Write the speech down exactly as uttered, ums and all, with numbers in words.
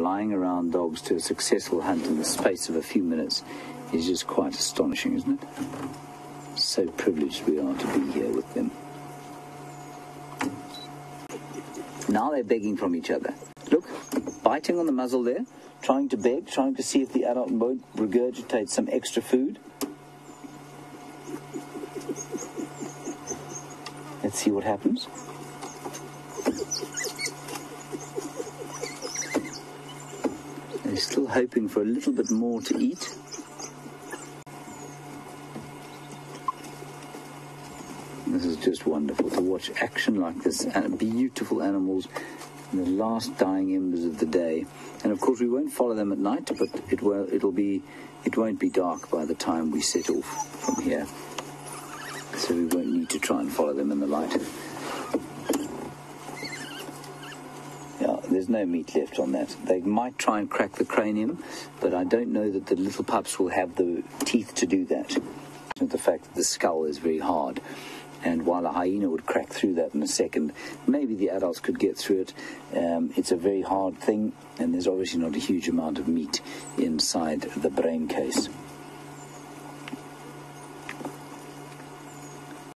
lying around dogs to a successful hunt in the space of a few minutes is just quite astonishing, isn't it? So privileged we are to be here with them. Now they're begging from each other. Look, biting on the muzzle there, trying to beg, trying to see if the adult won't regurgitate some extra food. Let's see what happens. They're still hoping for a little bit more to eat. This is just wonderful to watch action like this, and beautiful animals in the last dying embers of the day. And of course we won't follow them at night, but it will it'll be it won't be dark by the time we set off from here, so we won't need to try and follow them in the light. Yeah, there's no meat left on that. They might try and crack the cranium, but I don't know that the little pups will have the teeth to do that. The fact that the skull is very hard, and while a hyena would crack through that in a second, maybe the adults could get through it. Um, it's a very hard thing, and there's obviously not a huge amount of meat inside the brain case.